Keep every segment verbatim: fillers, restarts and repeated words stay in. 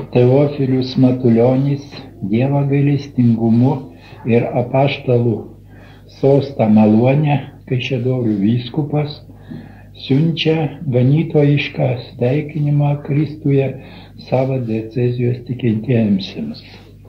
Teofilius Matulionis Dievo gailestingumu ir apaštalų sostą Malonę, Kaišiadorių vyskupas, siunčia ganytojišką sveikinimą Kristuje savo diecezijos tikintiesiems.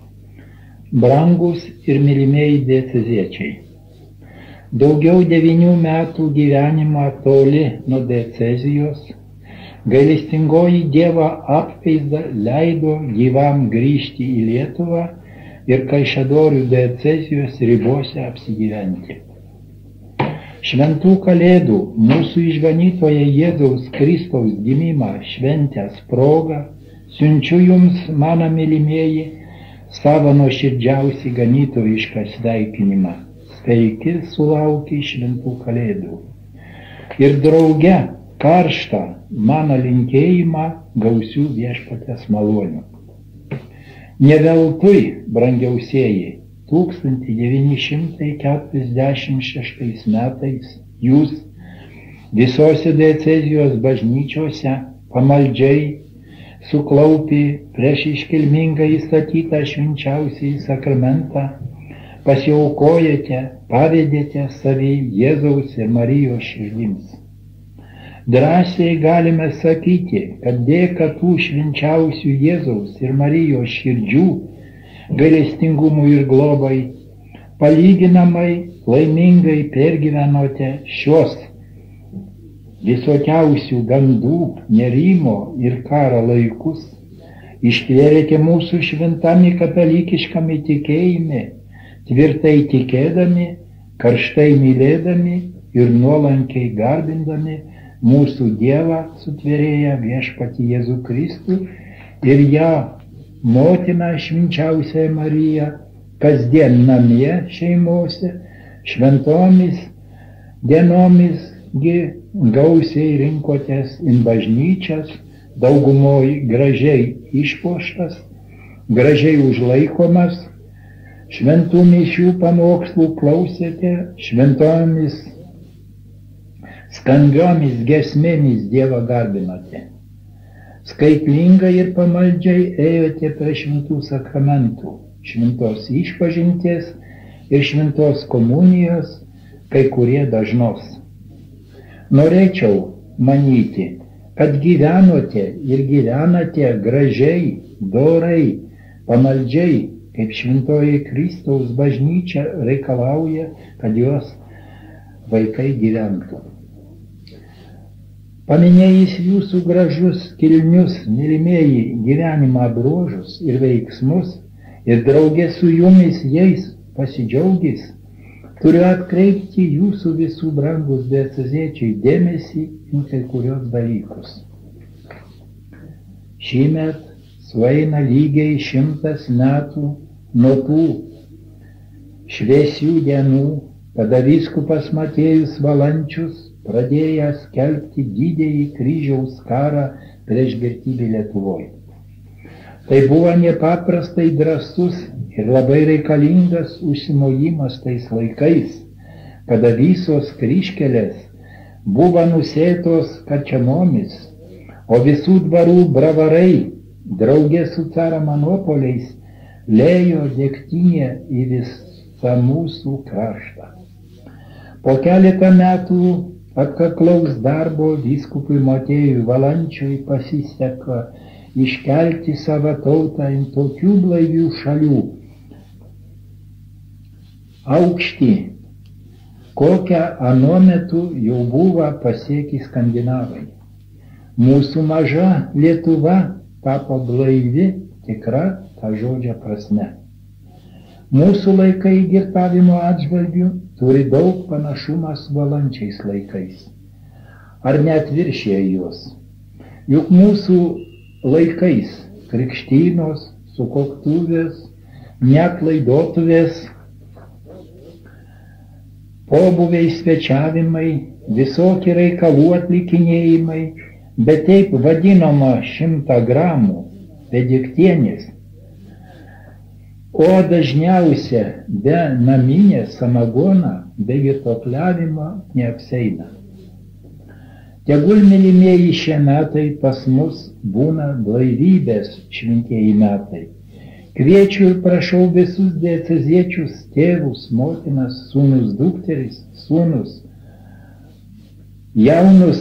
Brangus ir mylimieji dieceziečiai, daugiau devynių metų gyvenimą toli nuo diecezijos, gailestingoji Dievo apvaizda leido gyvam grįžti į Lietuvą ir Kaišiadorių diecezijos ribose apsigyventi. Šventų kalėdų mūsų išganytojo Jėzaus Kristaus gimimą šventės proga siunčiu jums, mano mylimieji, savo nuoširdžiausiai ganytojišką sveikinimą. Sveiki sulaukę šventų kalėdų. Ir drauge karštą mano linkėjimą gausių viešpaties malonių. Ne veltui, brangiausieji, tūkstantis devyni šimtai keturiasdešimt šeštais metais jūs visose diecezijos bažnyčiose pamaldžiai suklaupę prieš iškilmingai įstatytą švenčiausiąjį sakramentą pasiaukojate, pavedėte savį Jėzaus ir Marijos širdims. Drąsiai galime sakyti, kad dėka tų švenčiausių Jėzaus ir Marijos širdžių gailestingumui ir globai palyginamai laimingai pergyvenote šios visokiausių gandų, nerimo ir karo laikus, ištvėrėte mūsų šventame katalikiškame tikėjime, tvirtai tikėdami, karštai mylėdami ir nuolankiai garbindami mūsų Dievą sutvėrėją viešpatį Jėzų Kristų ir ją, motiną švenčiausią Mariją, kasdien namie šeimose, šventomis dienomis gi gausiai rinkotės į bažnyčias, daugumoj gražiai išpuoštas, gražiai užlaikomas, šventų mišių pamokslų klausėte, šventomis skambiomis giesmėmis Dievą garbinote. Skaitlingai ir pamaldžiai ėjote prie šventų sakramentų, šventos išpažinties ir šventos komunijos, kai kurie dažnos. Norėčiau manyti, kad gyvenote ir gyvenate gražiai, dorai, pamaldžiai, kaip šventoji Kristaus bažnyčia reikalauja, kad jos vaikai gyventų. Paminėjus jūsų gražus, kilnius, mylimieji gyvenimo bruožus ir veiksmus ir draugė su jumis jais pasidžiaugis, turiu atkreipti jūsų visų brangus dieceziečiai dėmesį į kai kurios dalykus. Šįmet sueina lygiai šimtas metų nuo tų šviesių dienų, kada vyskupas Matėjus Valančius pradėjęs skelbti didįjį kryžiaus karą prieš girtybę Lietuvoje. Tai buvo nepaprastai drąsus ir labai reikalingas užsimojimas tais laikais, kada visos kryžkelės buvo nusėtos kačiamomis, o visų dvarų bravarai draugė su caro monopoliais lėjo degtinę į visą mūsų kraštą. Po keletą metų atkaklaus darbo vyskupui Matėjui Valančiui pasiseka iškelti savo tautą į tokių blaivių šalių aukštį, kokią anuo metu jau buvo pasiekę skandinavai. Mūsų maža Lietuva tapo blaivi tikra ta žodžio prasme. Mūsų laikai girtavimo atžvilgiu turi daug panašumą su Valančiais laikais, ar net viršija juos. Juk mūsų laikais krikštynos, sukoktuvės, net laidotuvės, pobūviai svečiavimai, visokie reikalų atlikinėjimai, bet taip vadinama šimtą gramų vediktienės, o dažniausia be naminės samagoną, be girtuokliavimo neapseina. Tegul, mylimieji, šie metai pas mus būna blaivybės šventieji metai. Kviečiu ir prašau visus dieceziečius, tėvus, motinas, sūnus, dukteris, sūnus, jaunus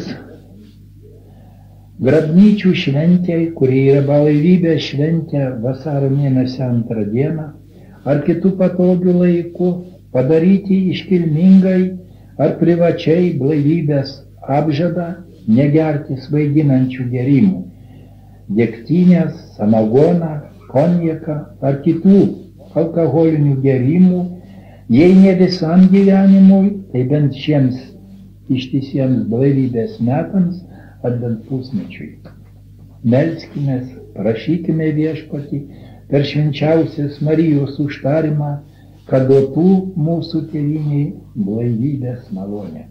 grabnyčių šventėj, kurie yra blaivybės šventė vasaro mėnesio antrą dieną, ar kitų patogių laikų, padaryti iškilmingai ar privačiai blaivybės apžadą, negerti svaiginančių gerimų, degtinės, samagoną, konjaką ar kitų alkoholinių gerimų, jei ne visam gyvenimui, tai bent šiems ištisiems blaivybės metams ar bent pusmečiui. Melskimės, prašykime Viešpatį per švenčiausias Marijos užtarimą, kad duotų mūsų tėvynei blaivybės malonę.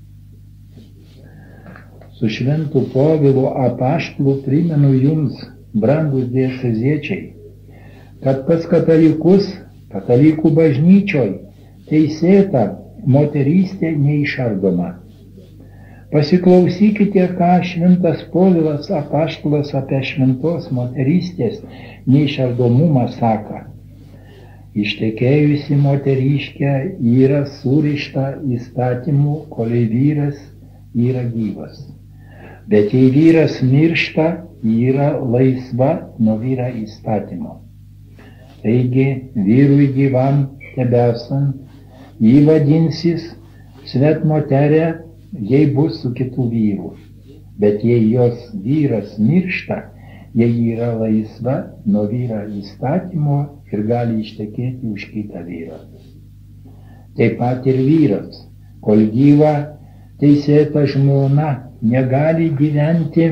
Su šventu Povilu apaštlu primenu jums, brangus dieceziečiai, kad pas katalikus, katalikų bažnyčioj teisėta moterystė neišardoma. Pasiklausykite, ką šventas Povilas apaštalas apie šventos moterystės neišardomumą sako. Ištekėjusi moteriškė yra surišta įstatymu, kol vyras yra gyvas. Bet jei vyras miršta, yra laisva nuo vyro įstatymo. Taigi, vyrui gyvam tebesant, jį vadinsis svetmoterė, jei bus su kitų vyrų. Bet jei jos vyras miršta, jei yra laisva nuo vyro įstatymo ir gali ištekėti už kitą vyrą. Taip pat ir vyras, kol gyva teisėta žmona, negali gyventi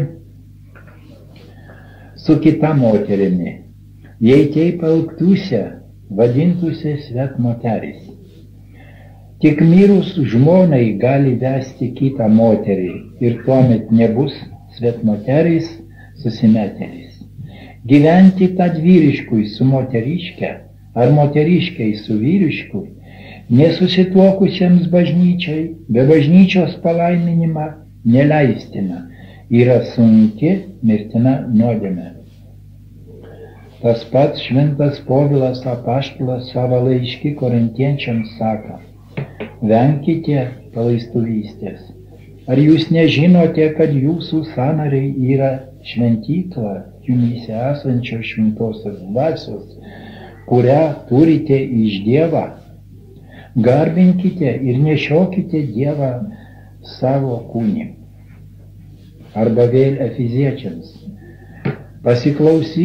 su kita moterimi, jei taip elgtųsi, vadintųsi svetmoteris. Tik mirus žmonai gali vesti kitą moterį ir tuomet nebus svetmoteris, susimeteris. Gyventi tad vyriškui su moteriške ar moteriškai su vyriškui, nesusituokusiems bažnyčiai, be bažnyčios palaiminimą neleistina, yra sunki mirtina nuodėmė. Tas pats šventas Povilas apaštalas savo laiške Korintiečiams sako: venkite palaistuvystės. Ar jūs nežinote, kad jūsų sąnariai yra šventykla jumyse esančios šventosios dvasios, kurią turite iš Dievą? Garbinkite ir nešiokite Dievą savo kūnį. Arba vėl Efeziečiams: pasiklausy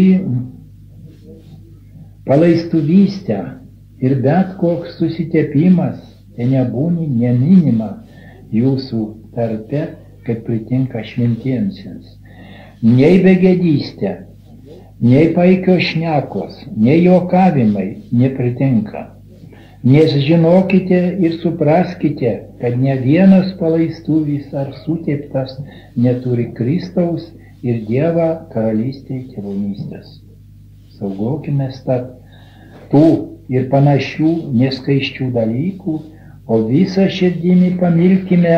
palaistuvystę ir bet koks susitepimas tai nebūni neminima jūsų tarpe, kaip pritinka šventiemsiems. Nei begėdystė, nei paikios šnekos, nei juokavimai nepritinka. Nes žinokite ir supraskite, kad ne vienas palaistuvis ar suteptas neturi Kristaus ir Dievo karalystėje tėvonystės. Saugokime tad tų ir panašių neskaiščių dalykų, o visą širdimi pamilkime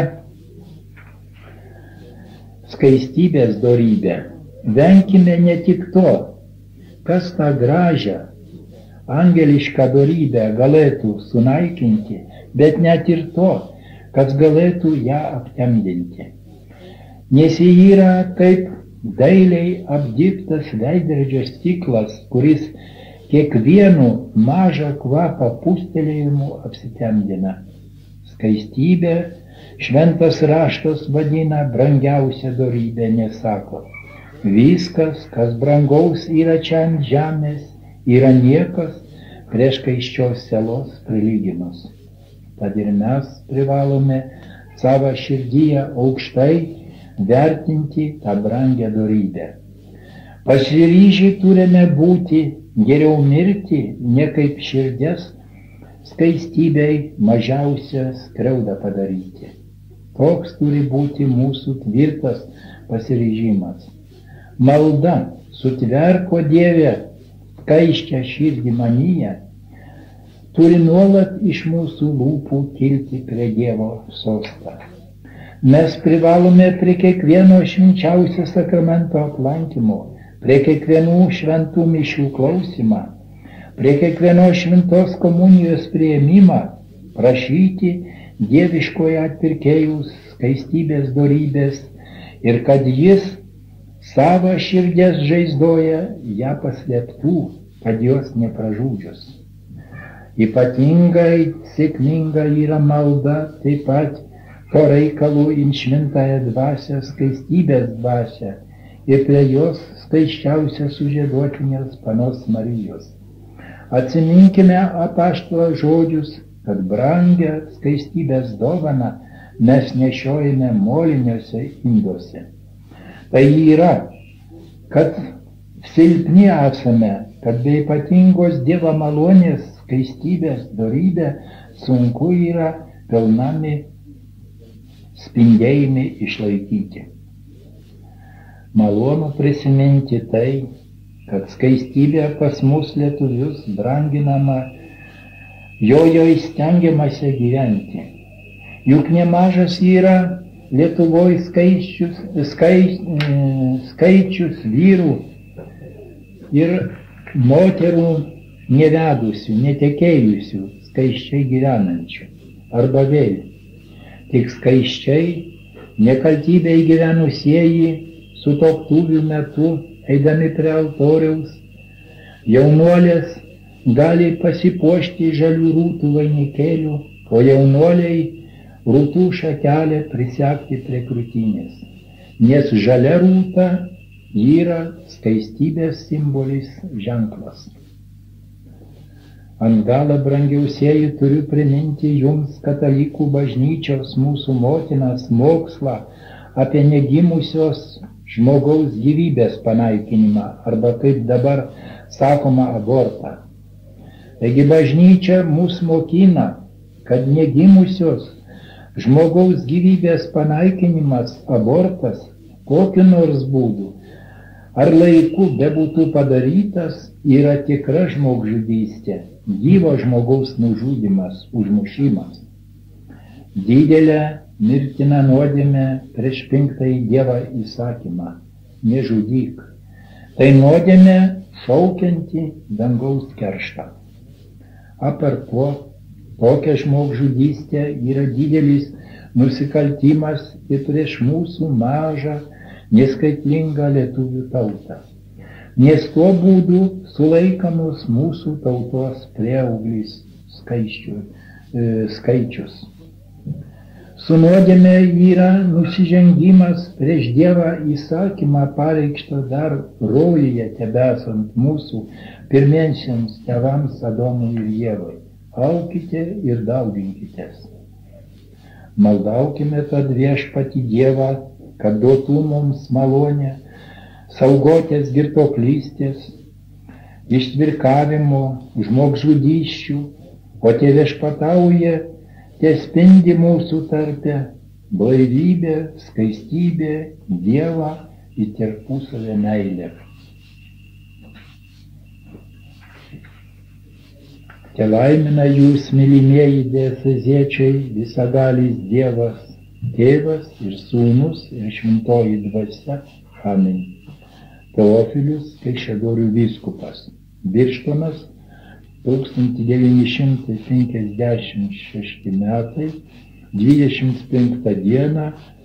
skaistybės dorybę. Venkime ne tik to, kas tą gražią angelišką dorybę galėtų sunaikinti, bet net ir to, kas galėtų ją aptemdinti. Nes ji yra kaip dailiai apdirbtas veidrodžio stiklas, kuris kiekvienu mažą kvapą pūstelėjimu apsitemdina. Skaistybė šventas raštas vadina brangiausia dorybė, nesako: viskas, kas brangaus yra čia ant žemės, yra niekas prieš skaisčios sielos prilygimas. Tad ir mes privalome savo širdyje aukštai vertinti tą brangią dorybę. Pasiryžę turime būti geriau mirti, ne kaip širdies skaistybei mažiausią skriaudą padaryti. Toks turi būti mūsų tvirtas pasiryžimas. Malda sutverko Dieve skaisčią širdį manyje, turi nuolat iš mūsų lūpų kilti prie Dievo sostą. Mes privalome prie kiekvieno švenčiausio sakramento aplankymo, prie kiekvienų šventų mišių klausimą, prie kiekvienos šventos komunijos priėmimą prašyti dieviškojo atpirkėjus skaistybės dorybės ir kad jis savo širdies žaizdoje ją paslėptų, kad jos nepražudžius. Ypatingai sėkminga yra malda taip pat po reikalų į šventąją dvasią, skaistybės dvasią ir prie jos skaisčiausios sužieduotinės panos Marijos. Atsiminkime apaštalo žodžius, kad brangią skaistybės dovaną mes nešiojame moliniuose induose. Tai yra, kad silpni esame, kad be ypatingos Dievo malonės skaistybės dorybę sunku yra pilnami spindėjimai išlaikyti. Malonu prisiminti tai, kad skaistybė pas mus lietuvius branginama, jojo įstengiamasi gyventi. Juk nemažas yra Lietuvoje skaičius, skai, skaičius vyrų ir moterų nevedusių, netekėjusių, skaiščiai gyvenančių. Arba vėl, tik skaiščiai, nekaltybėj gyvenusieji sutuoktuvių metu, eidami prie altoriaus, jaunuolės gali pasipuošti žalių rūtų vainikėlių, o jaunuoliai rūtų šakelę prisegti prie krūtinės, nes žalia rūta yra skaistybės simbolis ženklas. Ant galo, brangiausieji, turiu priminti jums katalikų bažnyčios mūsų motinas mokslą apie negimusios žmogaus gyvybės panaikinimą, arba kaip dabar sakoma abortą. Taigi bažnyčia mus mokina, kad negimusios žmogaus gyvybės panaikinimas, abortas, kokiu nors būdu, ar laiku bebūtų padarytas, yra tikra žmogžudystė, gyvo žmogaus nužudymas, užmušimas. Didelė mirtina nuodėmė prieš penktąjį Dievą įsakymą – nežudyk. Tai nuodėmė šaukianti dangaus kerštą. Apart to, tokia žmogžudystė yra didelis nusikaltimas ir prieš mūsų mažą, neskaitlingą lietuvių tautą. Nes tuo būdu sulaikomus mūsų tautos prieauglis skaičių, e, skaičius. Su nuodėme yra nusižengimas prieš Dievą įsakymą pareikštą dar rojuje tebesant mūsų pirmiesiems tėvams Adomui ir Ievai. Aukite ir dauginkitės. Maldaukime tad viešpatį Dievą, kad duotų mums malonę, saugotės girtuoklystės, ištvirkavimo, žmogžudysčių, o tie viešpatauja, tie spindi mūsų tarpe blaivybė, skaistybė, Dievą ir tarpusavio meilę. Te laimina jūs, mylimieji dieceziečiai, visagalis Dievas, Tėvas ir Sūnus ir Šventoji Dvasia. Amen. Teofilius, Kaišiadorių vyskupas. Birštonas, tūkstantis devyni šimtai penkiasdešimt šešti metai, dvidešimt penktą dieną